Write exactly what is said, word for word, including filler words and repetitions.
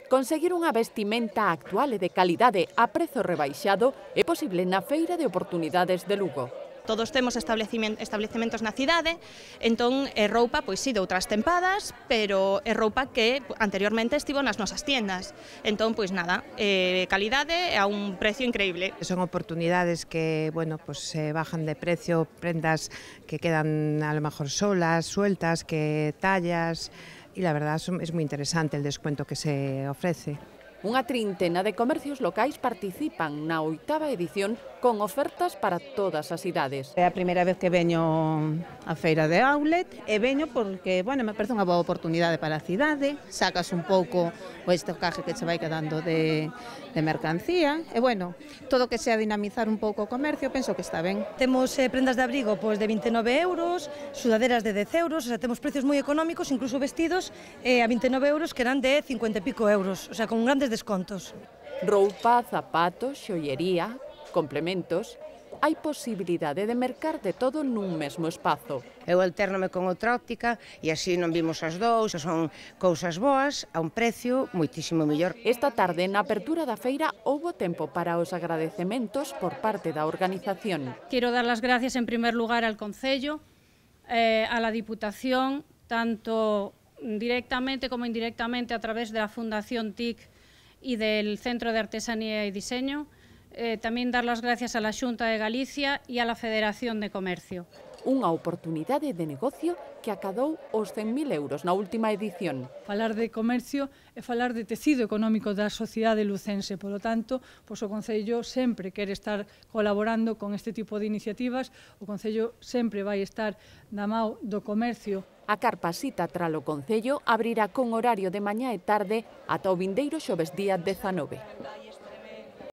Conseguir unha vestimenta actual e de calidade a prezo rebaixado é posible na Feira de Oportunidades de Lugo. Todos temos establecementos na cidade, entón é roupa, pois sí, de outras tempadas, pero é roupa que anteriormente estivo nas nosas tiendas. Entón, pois nada, eh, calidade a un precio increíble. Son oportunidades que, bueno, pues se bajan de precio, prendas que quedan a lo mejor solas, sueltas, que tallas, y la verdad es muy interesante el descuento que se ofrece. Unha trintena de comercios locais participan na oitava edición con ofertas para todas as idades. É a primeira vez que veño á feira de Outlet e veño porque, bueno, me parece unha boa oportunidade para a cidade, sacas un pouco o estocaje que che vai quedando de, de mercancía e, bueno, todo que sea dinamizar un pouco o comercio, penso que está ben. Temos eh, prendas de abrigo pois, de vinte e nove euros, sudaderas de dez euros, o sea, temos precios moi económicos, incluso vestidos eh, a vinte e nove euros que eran de cincuenta e pico euros, o sea, con grandes descontos. Roupa, zapatos, xoiería, complementos. Hai posibilidade de mercar de todo nun mesmo espazo. Eu alternome con outra óptica e así non vimos as dous, son cousas boas a un precio moitísimo mellor. Esta tarde, na apertura da feira, houbo tempo para os agradecementos por parte da organización. Quero dar las gracias en primer lugar al Concello, eh, a la Diputación, tanto directamente como indirectamente a través de la Fundación T I C y del Centro de Artesanía y Diseño. Eh, tamén dar las gracias a la Xunta de Galicia e a la Federación de Comercio. Unha oportunidade de negocio que acadou os cen mil euros na última edición. Falar de comercio é falar de tecido económico da sociedade lucense, polo tanto, pois o Concello sempre quere estar colaborando con este tipo de iniciativas, o Concello sempre vai estar na mão do comercio. A carpa Cita Tralo Concello abrirá con horario de mañá e tarde ata o vindeiro xoves día dezanove.